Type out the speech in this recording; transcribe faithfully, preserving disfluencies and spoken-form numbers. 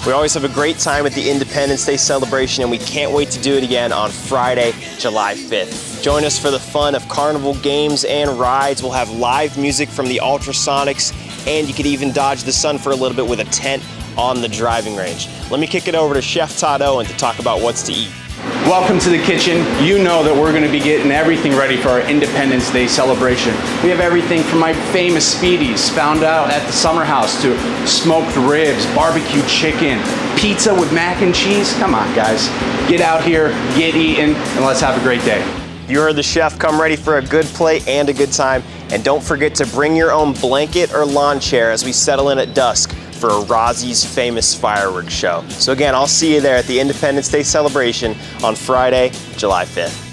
We always have a great time at the Independence Day celebration, and we can't wait to do it again on Friday, July fifth. Join us for the fun of carnival games and rides. We'll have live music from the Ultrasonics, and you could even dodge the sun for a little bit with a tent on the driving range. Let me kick it over to Chef Todd Owen to talk about what's to eat. Welcome to the kitchen. You know that we're going to be getting everything ready for our Independence Day celebration. We have everything from my famous Speedies found out at the Summer House to smoked ribs, barbecue chicken, pizza with mac and cheese. Come on, guys. Get out here, get eating, and let's have a great day. You heard the chef. Come ready for a good plate and a good time. And don't forget to bring your own blanket or lawn chair as we settle in at dusk for Rozzie's famous fireworks show. So again, I'll see you there at the Independence Day celebration on Friday, July fifth.